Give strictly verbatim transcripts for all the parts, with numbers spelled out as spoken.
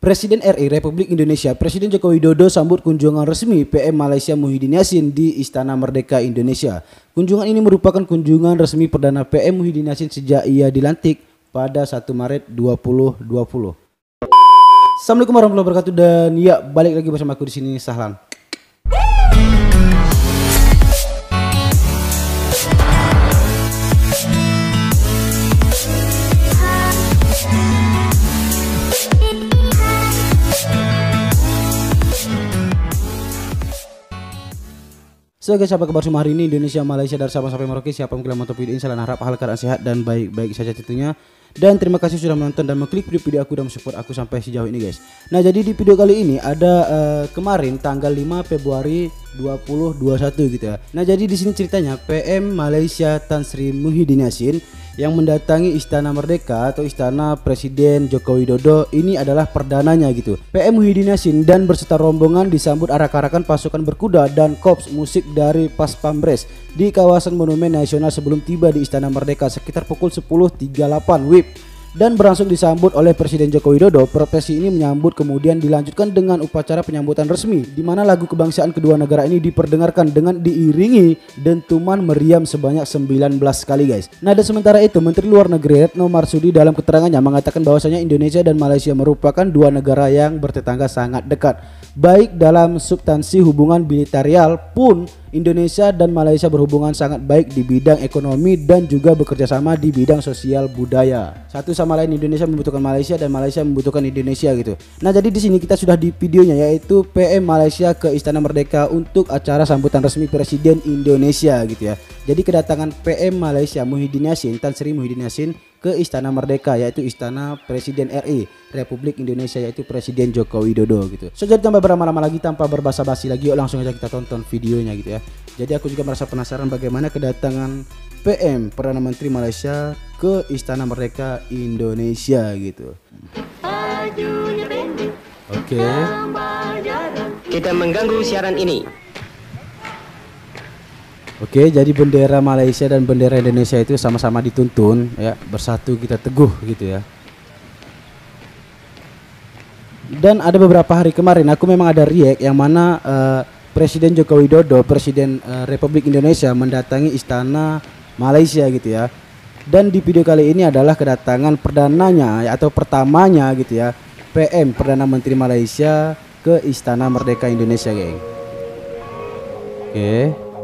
Presiden R I Republik Indonesia Presiden Joko Widodo sambut kunjungan resmi P M Malaysia Muhyiddin Yassin di Istana Merdeka Indonesia. Kunjungan ini merupakan kunjungan resmi perdana P M Muhyiddin Yassin sejak ia dilantik pada satu Maret dua ribu dua puluh. Assalamualaikum warahmatullahi wabarakatuh, dan ya, balik lagi bersama aku di sini, Sahlan. So guys, apa kabar semua hari ini Indonesia, Malaysia, dari Sabang sampai Merauke? Siapa mungkin menonton video ini, saya harap hal keadaan sehat dan baik-baik saja tentunya. Dan terima kasih sudah menonton dan mengklik video-video aku dan support aku sampai sejauh ini guys. Nah, jadi di video kali ini ada uh, kemarin tanggal lima Februari dua ribu dua puluh satu gitu ya. Nah, jadi di sini ceritanya P M Malaysia Tan Sri Muhyiddin Yassin yang mendatangi Istana Merdeka atau Istana Presiden Joko Widodo ini adalah perdananya gitu. P M Muhyiddin Yassin dan berserta rombongan disambut arak-arakan pasukan berkuda dan korps musik dari Pas Pampres di kawasan Monumen Nasional sebelum tiba di Istana Merdeka sekitar pukul sepuluh tiga puluh delapan W I B, dan berlangsung disambut oleh Presiden Joko Widodo. Prosesi ini menyambut kemudian dilanjutkan dengan upacara penyambutan resmi di mana lagu kebangsaan kedua negara ini diperdengarkan dengan diiringi dentuman meriam sebanyak sembilan belas kali guys. Nah, dan sementara itu Menteri Luar Negeri Retno Marsudi dalam keterangannya mengatakan bahwasanya Indonesia dan Malaysia merupakan dua negara yang bertetangga sangat dekat. Baik dalam substansi hubungan bilateral pun Indonesia dan Malaysia berhubungan sangat baik di bidang ekonomi dan juga bekerja sama di bidang sosial budaya. Satu sama lain, Indonesia membutuhkan Malaysia dan Malaysia membutuhkan Indonesia gitu. Nah, jadi di sini kita sudah di videonya, yaitu P M Malaysia ke Istana Merdeka untuk acara sambutan resmi Presiden Indonesia gitu ya. Jadi kedatangan P M Malaysia Muhyiddin Yassin, Tan Sri Muhyiddin Yassin ke Istana Merdeka, yaitu Istana Presiden R I Republik Indonesia, yaitu Presiden Joko Widodo gitu. So, jadi tanpa berlama-lama lagi, tanpa berbasa-basi lagi, yuk langsung aja kita tonton videonya gitu ya. Jadi aku juga merasa penasaran bagaimana kedatangan P M Perdana Menteri Malaysia ke Istana Merdeka Indonesia gitu. Oke. Okay. Kita mengganggu siaran ini. Oke, jadi bendera Malaysia dan bendera Indonesia itu sama-sama dituntun ya, bersatu kita teguh gitu ya. Dan ada beberapa hari kemarin aku memang ada react yang mana uh, Presiden Joko Widodo, Presiden uh, Republik Indonesia mendatangi Istana Malaysia gitu ya. Dan di video kali ini adalah kedatangan perdananya ya, atau pertamanya gitu ya, P M Perdana Menteri Malaysia ke Istana Merdeka Indonesia, geng. Oke.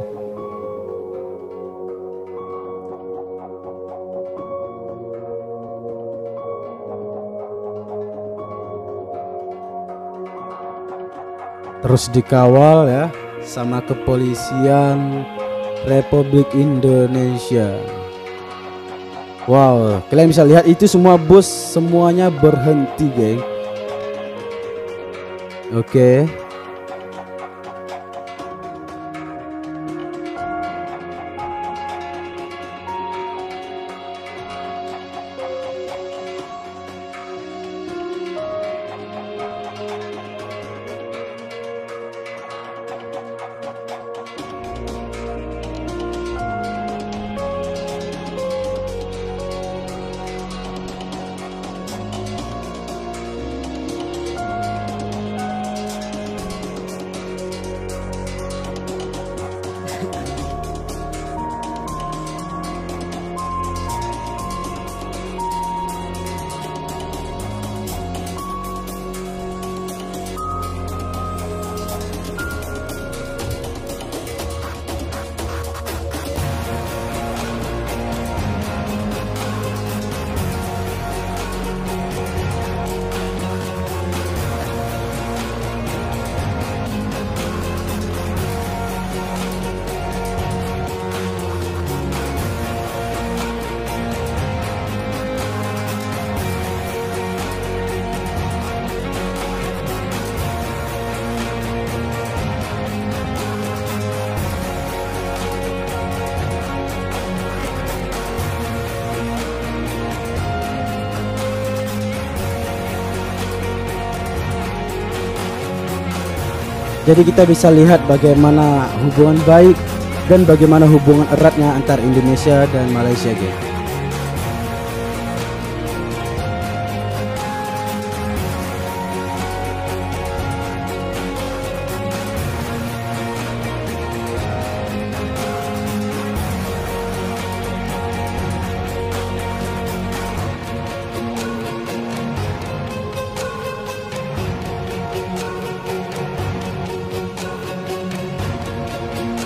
Terus dikawal ya sama kepolisian Republik Indonesia. Wow, kalian bisa lihat itu semua bus semuanya berhenti, geng. Oke. Jadi kita bisa lihat bagaimana hubungan baik dan bagaimana hubungan eratnya antar Indonesia dan Malaysia, guys.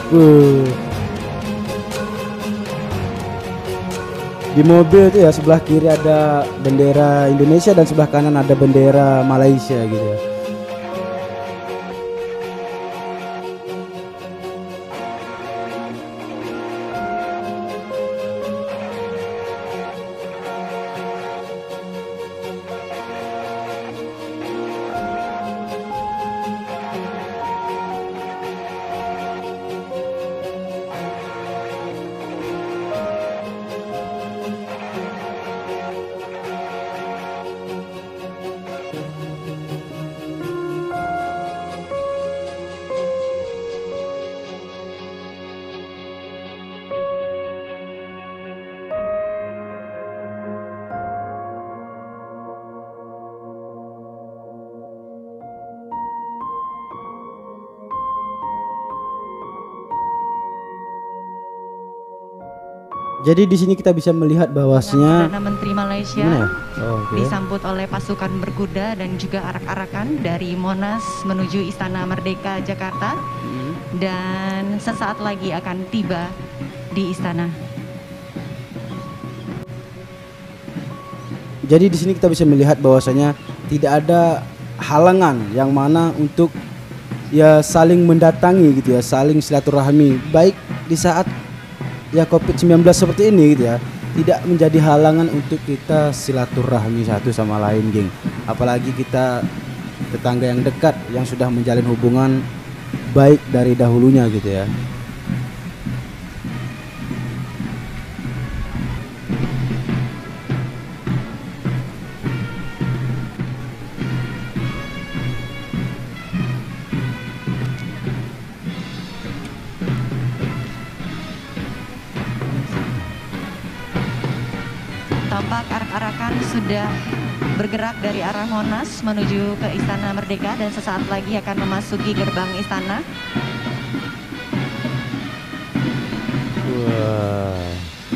Uh. Di mobil itu ya sebelah kiri ada bendera Indonesia dan sebelah kanan ada bendera Malaysia gitu ya. Jadi di sini kita bisa melihat bahwasanya Perdana Menteri Malaysia gimana ya? Oh, oke. disambut oleh pasukan berkuda dan juga arak-arakan dari Monas menuju Istana Merdeka Jakarta, Hmm. dan sesaat lagi akan tiba di istana. Jadi di sini kita bisa melihat bahwasanya tidak ada halangan yang mana untuk ya saling mendatangi gitu ya, saling silaturahmi baik di saat ya covid sembilan belas seperti ini gitu ya, tidak menjadi halangan untuk kita silaturahmi satu sama lain, geng. Apalagi kita tetangga yang dekat yang sudah menjalin hubungan baik dari dahulunya gitu ya. Tampak arak-arakan sudah bergerak dari arah Monas menuju ke Istana Merdeka dan sesaat lagi akan memasuki gerbang istana. Wah.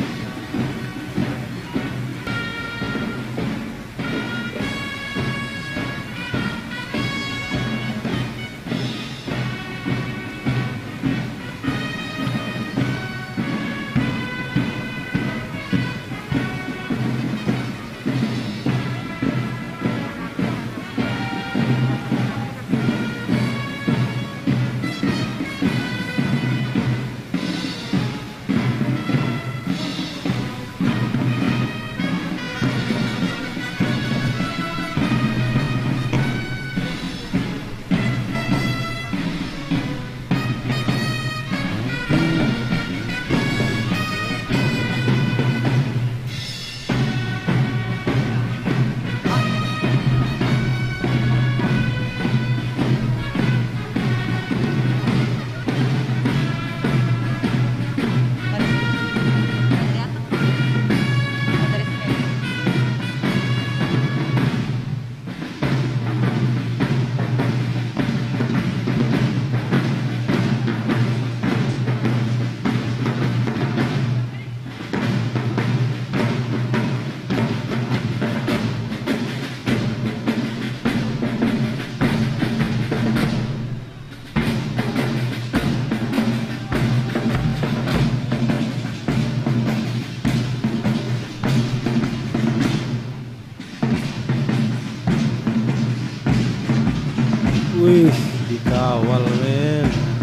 Wih, dikawal men.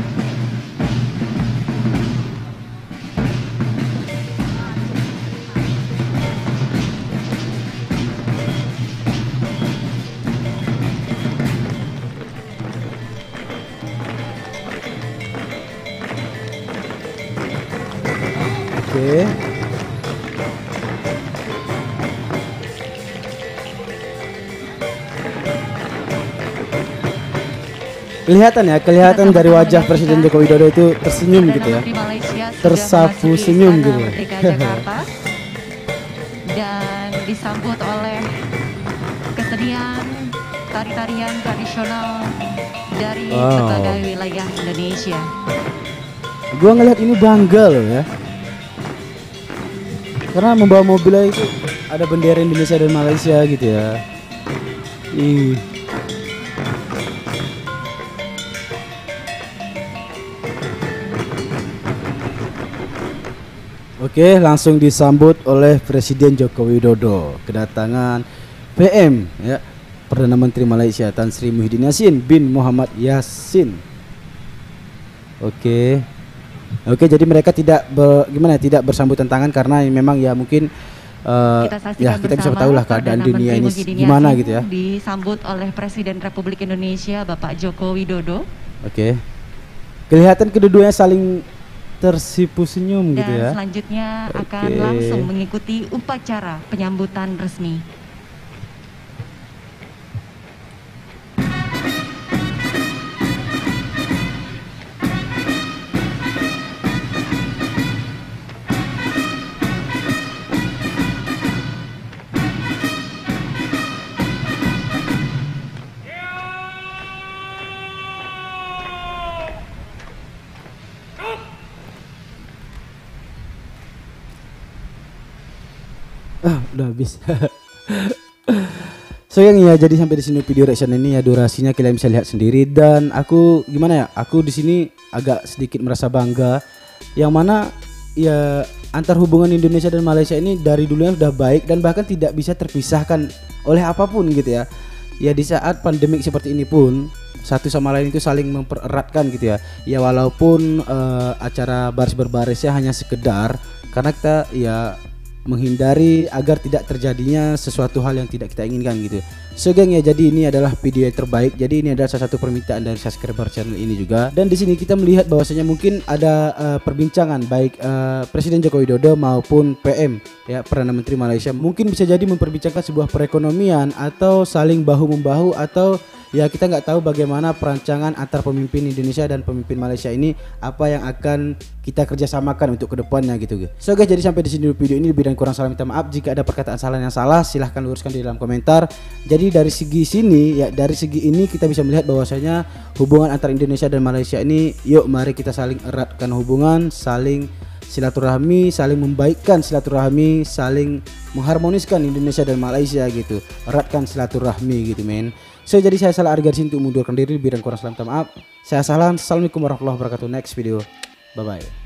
Oke. Kelihatan ya, kelihatan dari wajah Presiden Joko Widodo itu tersenyum gitu ya. Tersapu senyum gitu. Jakarta dan disambut oleh kesenian tari-tarian tradisional dari Wow. berbagai wilayah Indonesia. Gua ngelihat ini bangga loh ya. Karena membawa mobilnya itu ada bendera Indonesia dan Malaysia gitu ya. Ih. Oke, langsung disambut oleh Presiden Joko Widodo kedatangan P M ya, Perdana Menteri Malaysia Tan Sri Muhyiddin Yassin bin Muhammad Yassin. Oke. Oke, jadi mereka tidak ber, gimana tidak bersambutan tangan karena memang ya mungkin uh, kita ya kita bisa tahu lah keadaan dunia ini gimana gitu ya. Disambut oleh Presiden Republik Indonesia Bapak Joko Widodo. Oke. Kelihatan kedudukannya saling tersipu senyum dan gitu ya. Selanjutnya Oke. akan langsung mengikuti upacara penyambutan resmi. Ah, udah habis. So yang ya, jadi sampai di sini video reaction ini ya, durasinya kalian bisa lihat sendiri dan aku gimana ya? Aku di sini agak sedikit merasa bangga yang mana ya antar hubungan Indonesia dan Malaysia ini dari dulunya sudah baik dan bahkan tidak bisa terpisahkan oleh apapun gitu ya. Ya di saat pandemik seperti ini pun satu sama lain itu saling mempereratkan gitu ya. Ya walaupun uh, acara baris berbarisnya hanya sekedar karena kita ya menghindari agar tidak terjadinya sesuatu hal yang tidak kita inginkan gitu. So geng ya, jadi ini adalah video yang terbaik. Jadi ini adalah salah satu permintaan dari subscriber channel ini juga. Dan di sini kita melihat bahwasanya mungkin ada uh, perbincangan baik uh, Presiden Joko Widodo maupun P M ya, Perdana Menteri Malaysia mungkin bisa jadi memperbincangkan sebuah perekonomian atau saling bahu membahu atau ya kita nggak tahu bagaimana perancangan antar pemimpin Indonesia dan pemimpin Malaysia ini apa yang akan kita kerjasamakan untuk kedepannya gitu. So guys, jadi sampai di sini dulu video ini, lebih dan kurang salah minta maaf. Jika ada perkataan salah yang salah silahkan luruskan di dalam komentar. Jadi dari segi sini ya, dari segi ini kita bisa melihat bahwasanya hubungan antar Indonesia dan Malaysia ini, yuk mari kita saling eratkan hubungan, saling silaturahmi, saling membaikkan silaturahmi, saling mengharmoniskan Indonesia dan Malaysia gitu. Eratkan silaturahmi gitu men. So jadi saya Salah Arga di sini untuk mundurkan diri, lebih dan kurang salah minta maaf. Saya Salah. Assalamualaikum warahmatullahi wabarakatuh. Next video. Bye bye.